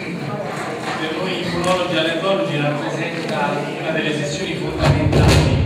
Per noi immunologi e allergologi rappresenta una delle sessioni fondamentali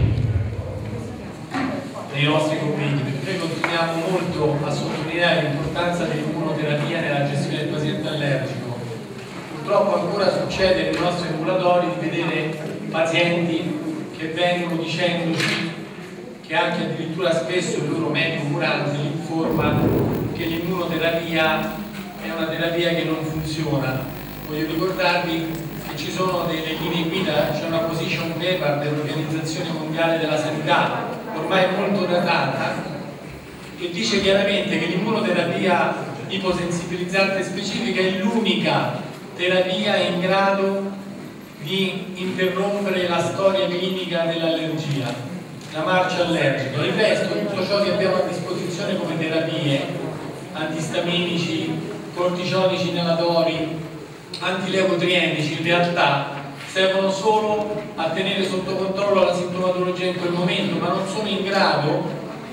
dei nostri commenti, perché noi continuiamo molto a sottolineare l'importanza dell'immunoterapia nella gestione del paziente allergico. Purtroppo ancora succede nei nostri ambulatori di vedere pazienti che vengono dicendoci che anche addirittura spesso il loro medico curante li informa che l'immunoterapia è una terapia che non funziona. Voglio ricordarvi che ci sono delle linee guida, c'è una position paper dell'Organizzazione Mondiale della Sanità, ormai molto datata, che dice chiaramente che l'immunoterapia iposensibilizzante specifica è l'unica terapia in grado di interrompere la storia clinica dell'allergia, la marcia allergica. Il resto, tutto ciò che abbiamo a disposizione come terapie, antistaminici, cortisonici inalatori, antileucotrienici, in realtà servono solo a tenere sotto controllo la sintomatologia in quel momento, ma non sono in grado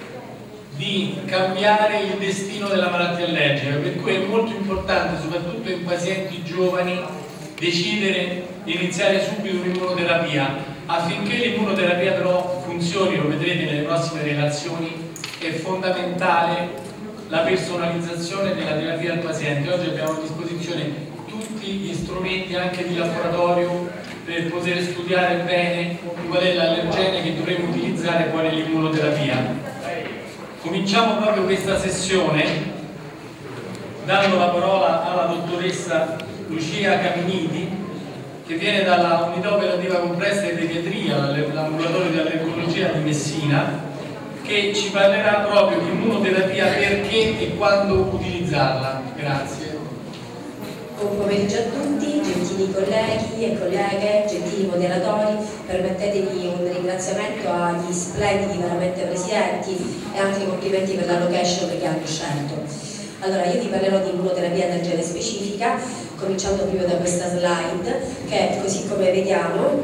di cambiare il destino della malattia allergica, per cui è molto importante, soprattutto in pazienti giovani, decidere di iniziare subito un'immunoterapia. Affinché l'immunoterapia però funzioni, lo vedrete nelle prossime relazioni, è fondamentale la personalizzazione della terapia al paziente. Oggi abbiamo a disposizione tutti gli strumenti anche di laboratorio per poter studiare bene qual è l'allergene che dovremo utilizzare poi nell'immunoterapia. Cominciamo proprio questa sessione dando la parola alla dottoressa Lucia Caminiti, che viene dalla Unità Operativa Complessa di Pediatria, dall'ambulatorio di allergologia di Messina, che ci parlerà proprio di immunoterapia, perché e quando utilizzarla. Grazie. Buon pomeriggio a tutti, gentili colleghi e colleghe, gentili moderatori. Permettetemi un ringraziamento agli splendidi veramente presidenti e anche complimenti per la location che hanno scelto. Allora, io vi parlerò di immunoterapia allergene specifica, cominciando proprio da questa slide, che così come vediamo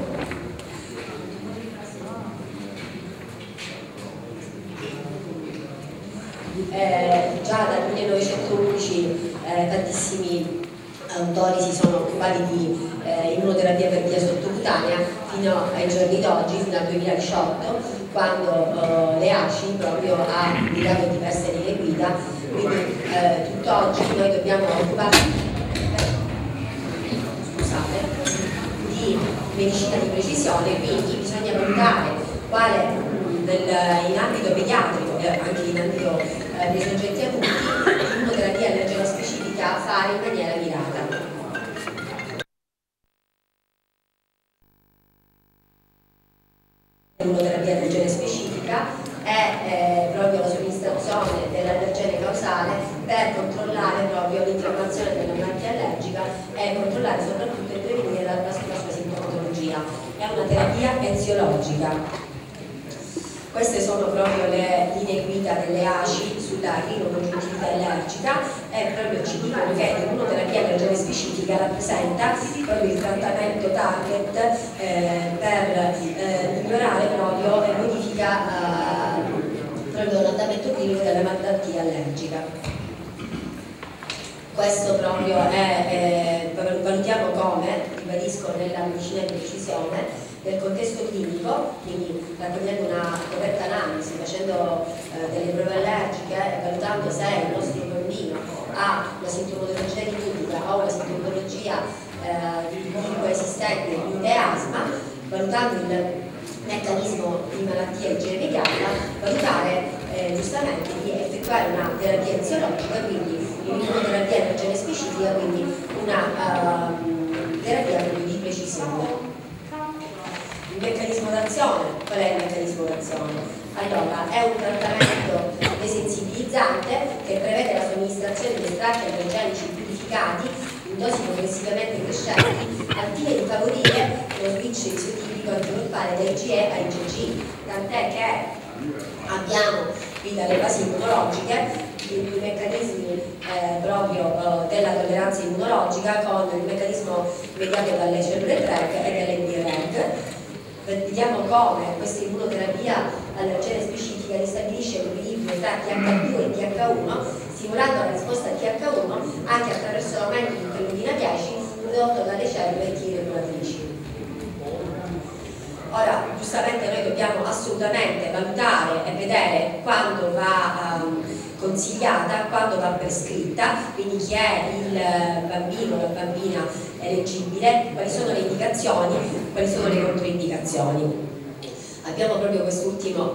già dal 1911 tantissimi autori si sono occupati di immunoterapia per via sottocutanea fino ai giorni d'oggi, fino al 2018, quando l'EACI proprio ha indicato diverse linee guida. Quindi tutt'oggi noi dobbiamo occuparci di medicina di precisione, quindi bisogna valutare quale in ambito pediatrico e anche in ambito dei soggetti adulti l'immunoterapia allergena specifica fare in maniera mirata. L'immunoterapia allergene specifica è proprio la somministrazione dell'allergene causale per controllare proprio l'infiammazione della malattia allergica e controllare soprattutto e prevenire la sua sintomatologia. È una terapia eziologica. Queste sono proprio le linee guida delle ACI sulla rinocongiuntivite allergica e proprio ci dicono che l'immunoterapia allergene specifica rappresenta proprio il trattamento target per migliorare proprio e modifica proprio l'andamento clinico della malattia allergica. Questo proprio valutiamo come, ribadisco, nella medicina di precisione, nel contesto clinico, quindi raccogliendo una corretta analisi, facendo delle prove allergiche e valutando se il nostro bambino ha una sintomatologia rinitica o una sintomatologia coesistente di asma, valutando il meccanismo di malattia igiene mediata, valutare giustamente di effettuare una terapia eziologica, quindi l'immunoterapia allergene specifica, quindi una terapia di precisione. Il meccanismo d'azione, qual è il meccanismo d'azione? Allora, è un trattamento desensibilizzante che prevede la somministrazione di estratti allergenici purificati in dosi progressivamente crescenti al fine di favorire lo switch isotipico a sviluppare da IgE a IgG, tant'è che abbiamo qui dalle fasi immunologiche i meccanismi proprio della tolleranza immunologica con il meccanismo mediato dalle cellule TREG e dalle BREG. Vediamo come questa immunoterapia allergene specifica ristabilisce l'equilibrio tra TH2 e TH1, stimolando la risposta a TH1 anche attraverso l'aumento di interleuchina 10, giustamente noi dobbiamo assolutamente valutare e vedere quando va consigliata, quando va prescritta, quindi chi è il bambino o la bambina eleggibile, quali sono le indicazioni, quali sono le controindicazioni. Abbiamo proprio quest'ultimo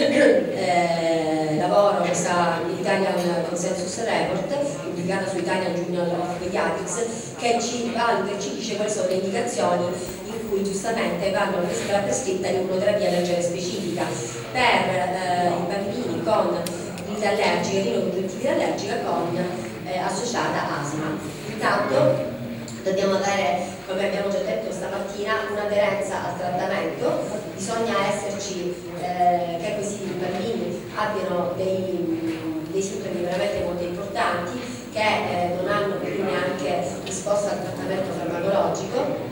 lavoro, questa Italian Consensus Report, pubblicata su Italian Journal of Pediatrics, che ci dice quali sono le indicazioni in cui giustamente va prescritta l'immunoterapia leggera specifica per i bambini con rinite allergiche, rinocongiuntivite allergica con associata asma. Intanto dobbiamo avere, come abbiamo già detto stamattina, un'aderenza al trattamento, bisogna esserci che questi bambini abbiano dei sintomi veramente molto importanti, che non hanno quindi neanche risposta al trattamento farmacologico,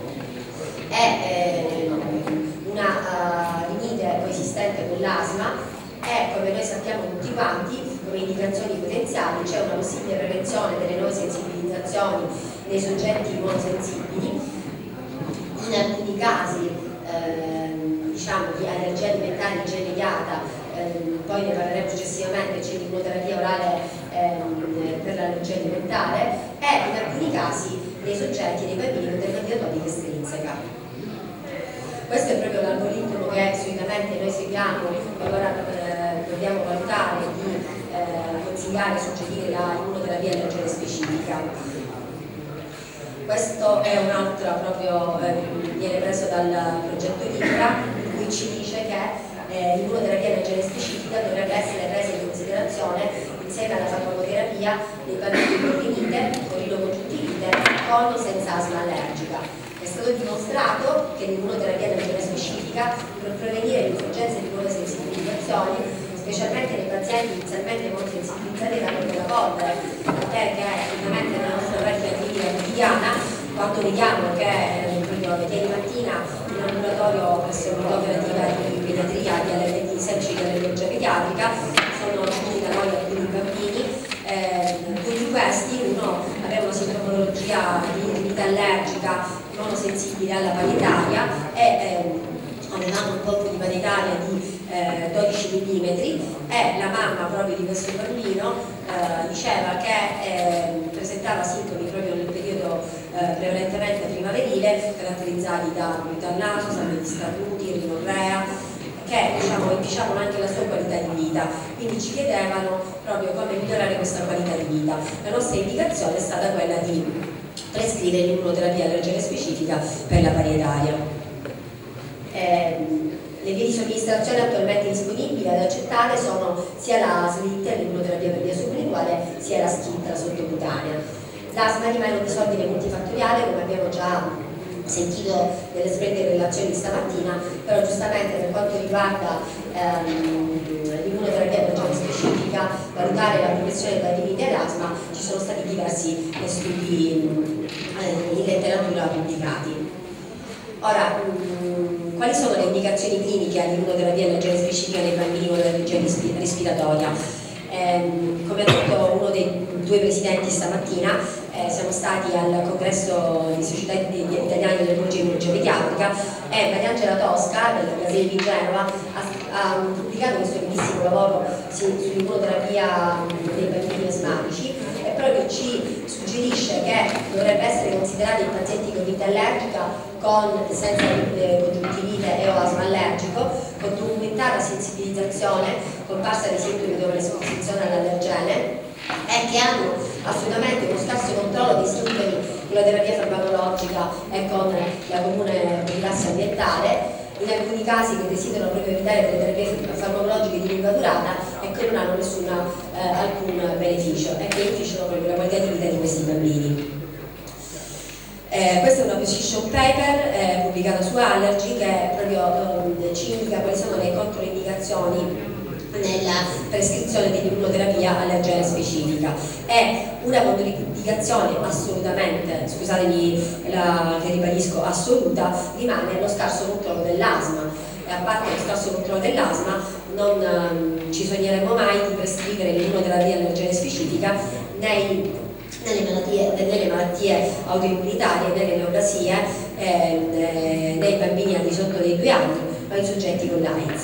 e una rinite coesistente con l'asma, e come noi sappiamo tutti quanti, come indicazioni potenziali c'è una possibile prevenzione delle nuove sensibilizzazioni nei soggetti immunosensibili. In alcuni casi diciamo di allergia alimentare immediata, poi ne parleremo successivamente, c'è l'immunoterapia orale per l'allergia alimentare, e in alcuni casi dei soggetti, dei bambini con dermatite atopica estrinseca. Questo è proprio l'algoritmo che solitamente noi seguiamo qualora dobbiamo valutare di consigliare e suggerire l'immunoterapia leggera specifica. Questo è un altro proprio, viene preso dal progetto Libra, in cui ci dice che l'immunoterapia leggera specifica dovrebbe essere presa in considerazione insieme alla farmacoterapia dei bambini con rinite, con rinocongiuntivite, con o senza asma allergica. È stato dimostrato che l'immunoterapia leggera specifica per prevenire l'insorgenza di nuove sensibilizzazioni, specialmente nei pazienti inizialmente molto sensibilizzati da quella polvere, perché ovviamente nella nostra pratica clinica quotidiana, quando vediamo che ieri mattina in ambulatorio presso l'unità operativa di pediatria di semplice di allergia pediatrica sono venuti da noi alcuni bambini, tutti questi, uno aveva una sintomatologia di rinite allergica non sensibile alla paritaria e avevamo un colpo di paritaria di 12 mm, e la mamma proprio di questo bambino diceva che presentava sintomi proprio nel periodo prevalentemente primaverile, caratterizzati da prurito al naso, sangue di statuti, rinorrea, che diciamo anche la sua qualità di vita, quindi ci chiedevano proprio come migliorare questa qualità di vita. La nostra indicazione è stata quella di prescrivere l'immunoterapia allergica specifica per la paritaria. Le vie di somministrazione attualmente disponibili ad accettare sono sia la SLIT, l'immunoterapia per via sublinguale, sia la SCIT, la sottocutanea. L'asma rimane un disordine multifattoriale, come abbiamo già sentito nelle splendide relazioni stamattina, però giustamente per quanto riguarda l'immunoterapia allergica specifica, valutare la progressione da rinite all'asma, ci sono stati diversi studi in letteratura pubblicati. Ora, quali sono le indicazioni cliniche all'immunoterapia allergica specifica nei bambini con allergia respiratoria? Come ha detto uno dei due presidenti stamattina, siamo stati al congresso di Società Italiana di Allergia e Immunologia Pediatrica e Mariangela Tosca del Casale di Genova ha pubblicato questo bellissimo lavoro sull'immunoterapia dei bambini asmatici e proprio ci suggerisce che dovrebbe essere considerato in pazienti con rinite allergica con senza congiuntivite e o asma allergico, con documentata sensibilizzazione comparsa dei sintomi dopo l'esposizione all'allergene e che hanno assolutamente uno scarso controllo dei sintomi con la terapia farmacologica e con la comune profilassi ambientale, in alcuni casi che desiderano proprio evitare delle terapie farmacologiche di lunga durata e che non hanno alcun beneficio e che inficiano proprio la qualità di vita di questi bambini. Questa è una position paper pubblicata su Allergy che proprio ci indica quali sono le controindicazioni nella prescrizione dell'immunoterapia allergena specifica. È una controindicazione assolutamente, scusatemi che ribadisco, assoluta, rimane lo scarso controllo dell'asma. E a parte lo scarso controllo dell'asma non ci sogneremo mai di prescrivere l'immunoterapia allergena specifica nelle malattie autoimmunitarie, nelle neoplasie, nei bambini al di sotto dei 2 anni, o in soggetti con l'AIDS.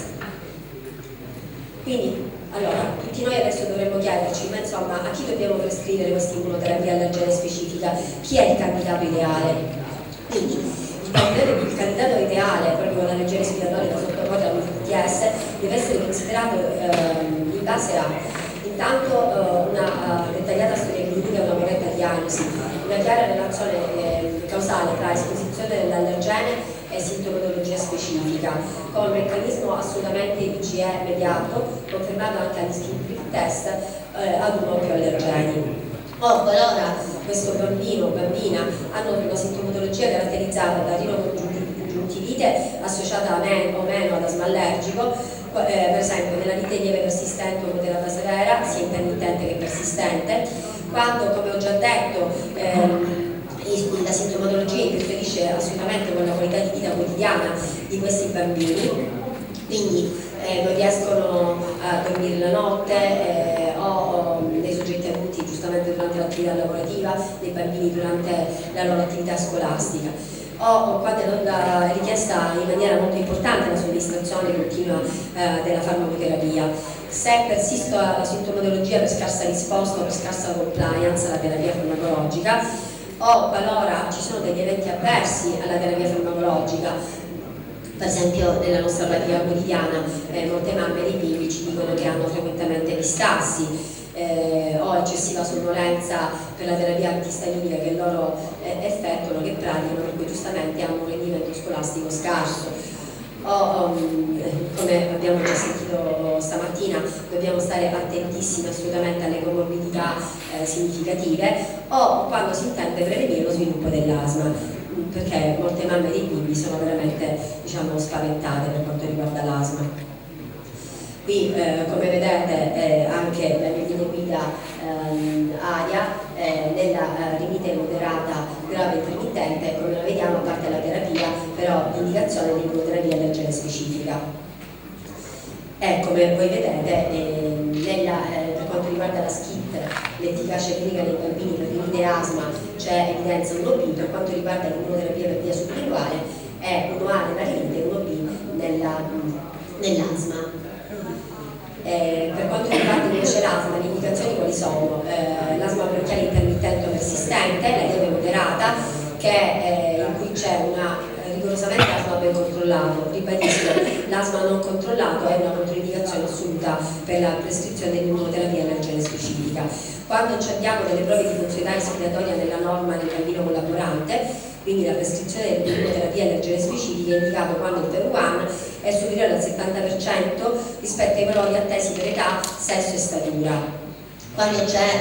Quindi, allora, tutti noi adesso dovremmo chiederci, ma insomma, a chi dobbiamo prescrivere questa immunoterapia allergene specifica? Chi è il candidato ideale? Quindi, il candidato ideale, proprio con la legge respiratoria da sottoporre all'UTS, deve essere considerato in base a intanto una dettagliata storia clinica e una corretta diagnosi, una chiara relazione causale tra esposizione dell'allergene e sintomatologia specifica, con un meccanismo assolutamente IgE mediato, confermato anche agli skin prick test ad uno o più allergeni. O qualora questo bambino o bambina hanno una sintomatologia caratterizzata da rinocongiuntivite associata o meno ad asma allergico, per esempio nella lite lieve persistente o moderata severa, sia intermittente che persistente, quando, come ho già detto, la sintomatologia interferisce assolutamente con la qualità di vita quotidiana di questi bambini, quindi non riescono a dormire la notte o dei soggetti adulti giustamente durante l'attività lavorativa, dei bambini durante la loro attività scolastica, o quando è richiesta in maniera molto importante la somministrazione continua della farmacoterapia. Se persiste la sintomatologia per scarsa risposta o per scarsa compliance alla terapia farmacologica, o qualora ci sono degli eventi avversi alla terapia farmacologica, per esempio nella nostra pratica quotidiana molte mamme e i bimbi ci dicono che hanno frequentemente distassi o eccessiva sonnolenza per la terapia antistaminica che loro effettuano, che praticano, per cui giustamente hanno un rendimento scolastico scarso. O come abbiamo già sentito stamattina, dobbiamo stare attentissimi assolutamente alle comorbidità significative, o quando si intende prevenire lo sviluppo dell'asma, perché molte mamme dei bimbi sono veramente, diciamo, spaventate per quanto riguarda l'asma. Qui come vedete anche la mia linea guida ARIA nella rinite moderata grave intermittente, come la vediamo, a parte la terapia, però l'indicazione di immunoterapia allergene specifica. E come voi vedete per quanto riguarda la SCIT, l'efficacia clinica nei bambini per rinite e asma c'è evidenza 1B, per quanto riguarda l'immunoterapia per via sublinguale è 1A nella rinite e 1B nell'asma. Per quanto riguarda invece l'asma, le indicazioni quali sono? L'asma bronchiale intermittente o persistente, la lieve moderata, in cui c'è una rigorosamente asma ben controllato. Ribadisco, l'asma non controllato è una controindicazione assoluta per la prescrizione dell'immunoterapia allergene specifica. Quando abbiamo delle prove di funzionalità respiratoria nella norma nel bambino collaborante, quindi la prescrizione dell'immunoterapia allergene specifica è indicata quando il PER1 è superiore al 70% rispetto ai valori attesi per età, sesso e statura. Quando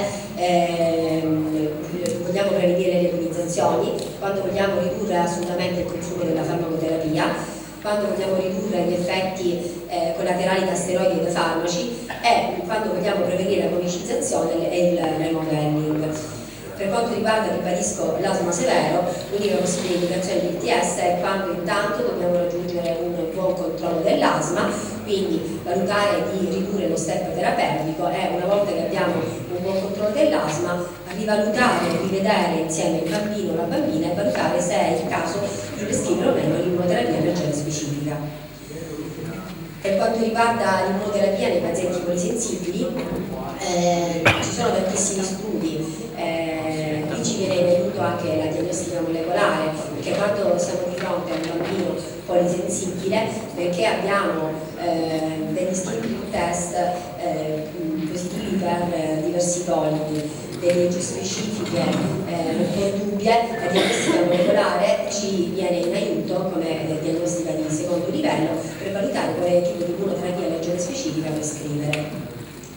vogliamo prevenire le immunizzazioni, quando vogliamo ridurre assolutamente il consumo della farmacoterapia, quando vogliamo ridurre gli effetti collaterali da steroidi e da farmaci, e quando vogliamo prevenire la cronicizzazione e il remodelling. Per quanto riguarda, ribadisco, l'asma severo, l'unica possibile indicazione di ITS è quando intanto dobbiamo raggiungere un buon controllo dell'asma, quindi valutare di ridurre lo step terapeutico e una volta che abbiamo un buon controllo dell'asma rivalutare, rivedere insieme il bambino o la bambina e valutare se è il caso di prescrivere o meno l'immunoterapia allergene specifica. Per quanto riguarda l'immunoterapia nei pazienti polisensibili, ci sono tantissimi studi, qui ci viene in aiuto anche la diagnostica molecolare, perché quando siamo di fronte a un bambino polisensibile, perché abbiamo degli skin prick test positivi per diversi polipi, delle leggi specifiche un po' dubbie, la diagnostica molecolare ci viene in aiuto come diagnostica di secondo livello per valutare quale tipo di immunoterapia allergene specifica prescrivere.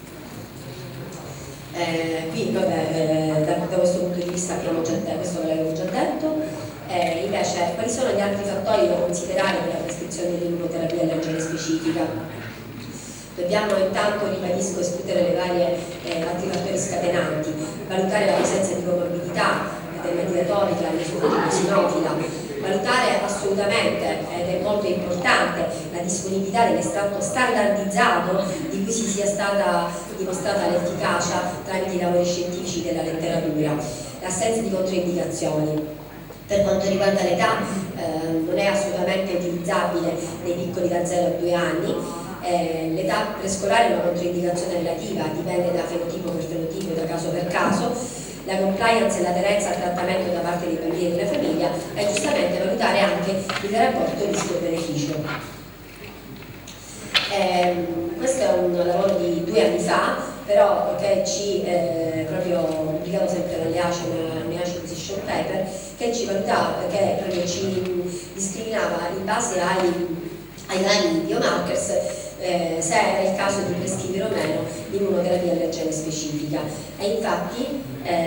Qui vabbè, da questo punto di vista abbiamo già detto, questo ve l'avevo già detto. Invece quali sono gli altri fattori da considerare per la prescrizione dell'immunoterapia allergene specifica? Dobbiamo intanto, ribadisco, escludere le varie altri fattori scatenanti, valutare la presenza di comorbidità dermatoica, nefosinofila, valutare assolutamente, ed è molto importante, la disponibilità dell'estratto standardizzato di cui si sia stata dimostrata l'efficacia tramite i lavori scientifici della letteratura, l'assenza di controindicazioni. Per quanto riguarda l'età, non è assolutamente utilizzabile nei piccoli da 0 a 2 anni. L'età prescolare è una controindicazione relativa, dipende da fenotipo per fenotipo, da caso per caso. La compliance e l'aderenza al trattamento da parte dei bambini e della famiglia è giustamente valutare anche il rapporto rischio-beneficio. Questo è un lavoro di 2 anni fa, però che ci proprio pubblicato sempre dalle ACE Position Paper, che ci valutava, che proprio ci discriminava in base ai vari biomarkers se era il caso di prescrivere o meno l'immunoterapia allergene specifica. E infatti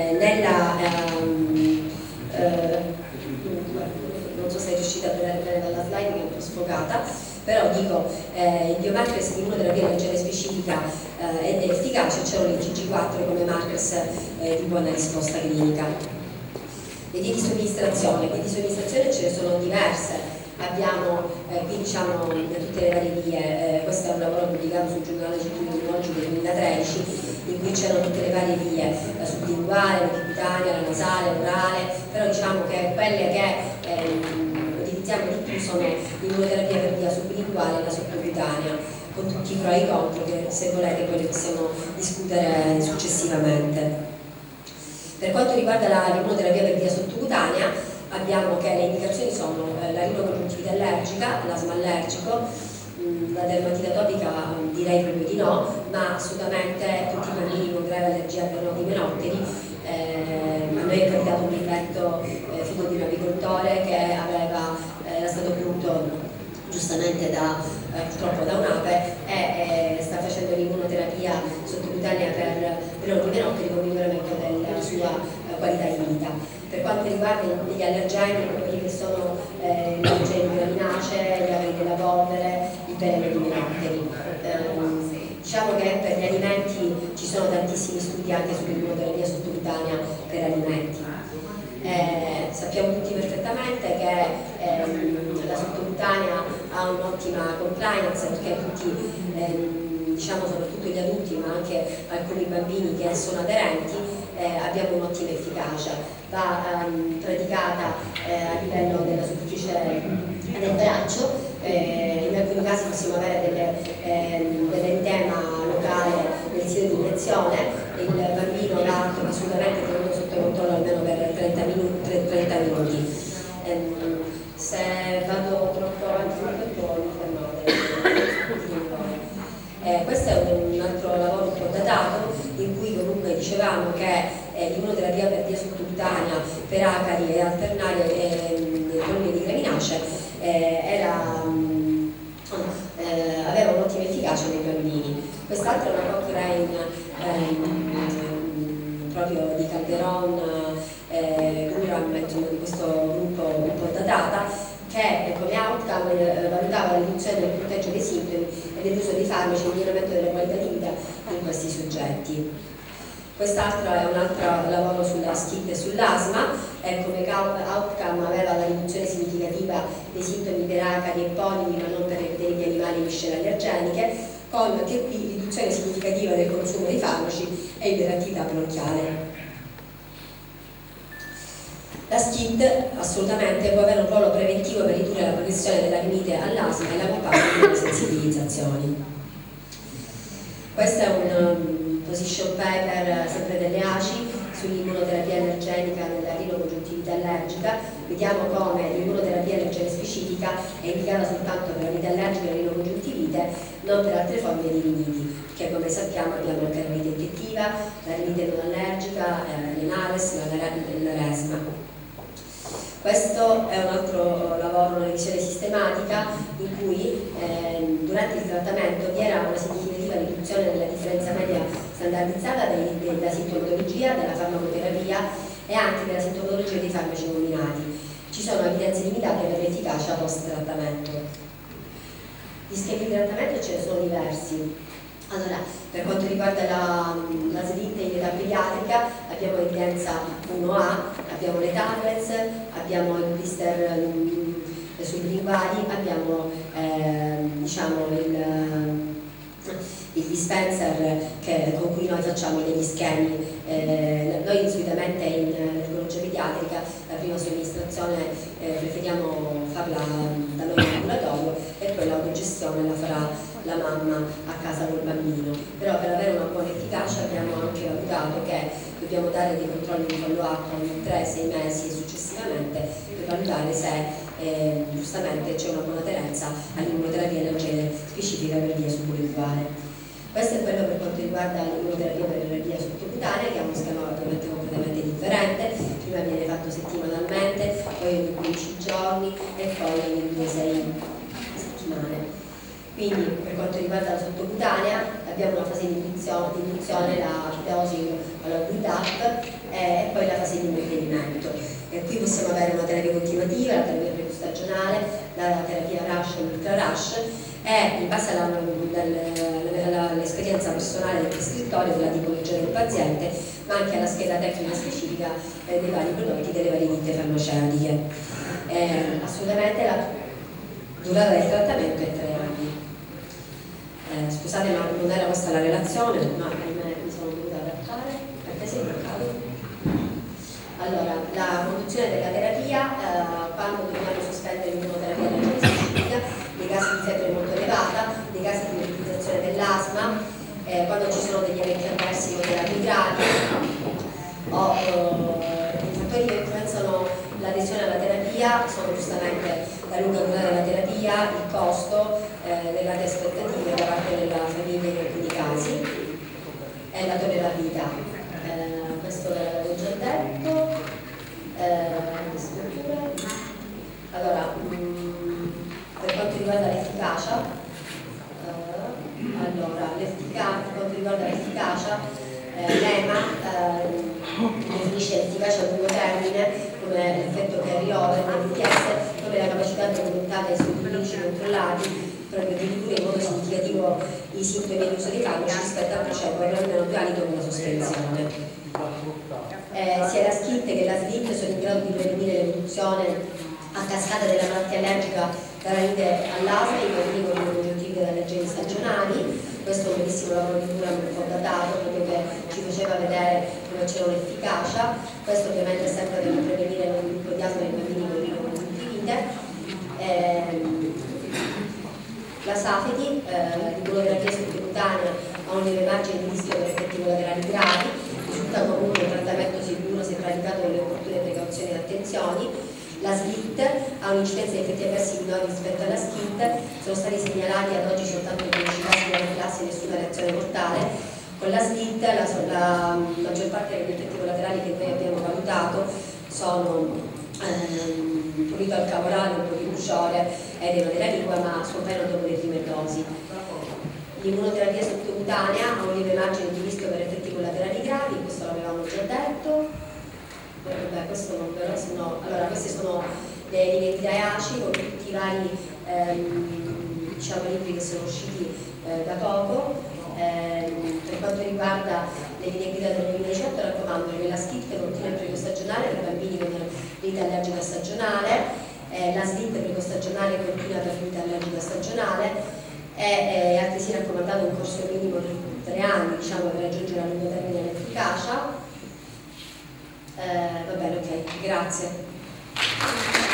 non so se è riuscita a vedere bene dalla slide, che è un po' sfocata, però dico, i biomarkers di immunoterapia allergene specifica ed efficace c'erano il GG4 come markers di buona risposta clinica. Le vie di somministrazione ce ne sono diverse. Abbiamo qui diciamo tutte le varie vie, questo è un lavoro pubblicato sul giornale Immunologico del 2013, in cui c'erano tutte le varie vie, la sublinguale, la cutanea, la nasale, l'orale, però diciamo che quelle che utilizziamo di più sono l'immunoterapia per via sublinguale e la sottocutanea, con tutti i pro e i contro che se volete poi le possiamo discutere successivamente. Per quanto riguarda l'immunoterapia per via sottocutanea, abbiamo che le indicazioni sono la rinocongiuntivite allergica, l'asma allergico, la dermatite atopica direi proprio di no, ma assolutamente tutti i bambini con grave allergia al granodi menotteri. A noi è capitato un bimbetto figlio di un apicoltore che era stato punto giustamente purtroppo da un'ape e sta facendo l'immunoterapia sottocutanea per granodi menotteri con miglioramento della sua qualità di vita. Per quanto riguarda gli allergeni, quelli che sono gli allergeni graminacee, gli agri della polvere, il veleno di menotteri. Diciamo che per gli alimenti ci sono tantissimi studi anche sull'immunoterapia sottocutanea per alimenti. Sappiamo tutti perfettamente che la sottocutanea ha un'ottima compliance perché tutti, diciamo soprattutto gli adulti ma anche alcuni bambini che sono aderenti, abbiamo un'ottima efficacia, va praticata a livello della superficie del braccio, in alcuni casi possiamo avere dell'edema locale del sito di iniezione, il bambino va assolutamente tenuto sotto controllo almeno per 30 minuti. Se vado troppo avanti poi mi fermate. Questo è un altro lavoro un po' datato, in cui comunque dicevamo che l'immunoterapia per via sottocutanea per acari e alternari e coloni di graminacee aveva un'ottima efficacia nei bambini. Quest'altro è una Cochrane proprio di Calderon, Guram, insomma, di questo gruppo un po' datata, che come outcome valutava la riduzione del punteggio dei sintomi e dell'uso dei farmaci e il miglioramento della qualità di vita in questi soggetti. Quest'altro è un altro lavoro sulla SCID e sull'asma, come outcome aveva la riduzione significativa dei sintomi per acari e polipi, ma non per epidemie animali e miscele allergeniche, con anche qui riduzione significativa del consumo di farmaci e iperattività bronchiale. La SCID assolutamente può avere un ruolo preventivo per ridurre la progressione della rinite all'asma e l'accompagno delle sensibilizzazioni. Questo è un position paper sempre delle ACI sull'immunoterapia allergenica nella rinocongiuntivite allergica. Vediamo come l'immunoterapia allergene specifica è indicata soltanto per la rinite allergica e la rinocongiuntivite, non per altre forme di riniti, che come sappiamo abbiamo anche la rinite infettiva, la rinite non allergica, l'ENARES, l'ARESMA. Questo è un altro lavoro, una revisione sistematica in cui durante il trattamento vi era una significativa riduzione della differenza media standardizzata della sintomatologia, della farmacoterapia e anche della sintomatologia dei farmaci combinati. Ci sono evidenze limitate per l'efficacia post-trattamento. Gli schemi di trattamento ce ne sono diversi. Allora, per quanto riguarda la sedite in età pediatrica, abbiamo evidenza 1A, abbiamo le tablets, abbiamo il blister sublinguali, abbiamo diciamo il dispenser con cui noi facciamo degli schemi. Noi solitamente in neurologia pediatrica la prima somministrazione preferiamo farla da noi in ambulatorio e poi l'autogestione la farà la mamma a casa col bambino. Però per avere una buona efficacia abbiamo anche valutato che dobbiamo dare dei controlli di follow-up ogni 3-6 mesi e successivamente per valutare se giustamente c'è una buona aderenza all'immunoterapia allergene specifica per via subcutaneale. Questo è quello per quanto riguarda l'immunoterapia per via sottocutanea, che ha uno schema ovviamente completamente differente. Prima viene fatto settimanalmente, poi ogni 15 giorni e poi ogni 2-6 settimane. Quindi per quanto riguarda la sottocutanea abbiamo una fase di induzione, la dosing alla build-up e poi la fase di mantenimento. E qui possiamo avere una terapia continuativa, la terapia prestagionale, la terapia rush e ultra rush, e in base all'esperienza personale del prescrittore, della tipologia del paziente, ma anche alla scheda tecnica specifica dei vari prodotti, delle varie ditte farmaceutiche. Assolutamente la durata del trattamento è 3 anni. Scusate, ma non era questa la relazione, ma mi sono dovuta adattare, perché sei bloccato? Allora, la conduzione della terapia, quando dobbiamo sospendere l'immunoterapia allergene specifica, nei casi di febbre molto elevata, nei casi di utilizzazione dell'asma, quando ci sono degli eventi avversi moderati gravi o i fattori che influenzano l'adesione alla terapia sono giustamente la lunga durata della terapia, il costo, le grandi aspettative da parte della famiglia in alcuni casi e la tollerabilità. Questo ve l'avevo già detto. Allora, per quanto riguarda l'efficacia, per quanto riguarda l'efficacia, l'EMA definisce l'efficacia a lungo termine come l'effetto carry over nell'ITS, come la capacità di aumentare i studi clinici controllati proprio di ridurre in modo significativo i sintomi e l'uso dei farmaci rispetto al placebo per almeno 2 anni dopo una sospensione. Sia la SCIT che la SLIT sono in grado di prevenire l'evoluzione a cascata della malattia allergica da rinite all'asma in bambini con congiuntivite allergeni stagionali. Questo è un bellissimo lavoro di cura fondatato proprio che ci faceva vedere come c'era un'efficacia. Questo ovviamente sempre per prevenire lo sviluppo di asma in bambini con congiuntivite. La Safety, l'immunoterapia sottocutanea, ha un lieve margine di rischio per effetti collaterali gravi, risulta comunque un trattamento sicuro se praticato con le opportune precauzioni e attenzioni. La SLIT ha un'incidenza di effetti avversi minori rispetto alla SCIT, sono stati segnalati ad oggi soltanto 15 casi di anafillassi e nessuna reazione mortale. Con la SLIT la maggior parte degli effetti collaterali che noi abbiamo valutato sono prurito al caporale, un po' di bruciore ed edema della lingua, ma scompaiono dopo le prime dosi. L'immunoterapia sottocutanea ha un lieve margine di rischio per effetti collaterali gravi, questo l'avevamo già detto. Vabbè, questo non però, sennò, allora questi sono le linee guida ACI con tutti i vari diciamo, libri che sono usciti da poco. Per quanto riguarda le linee guida del 2018 raccomando che la SCIT contiene il precostagionale per bambini con rinite allergica stagionale, la SLIT precostagionale continua per rinite allergica stagionale e è altresì raccomandato un corso minimo di 3 anni diciamo, per raggiungere a lungo termine l'efficacia. Va bene, ok, grazie.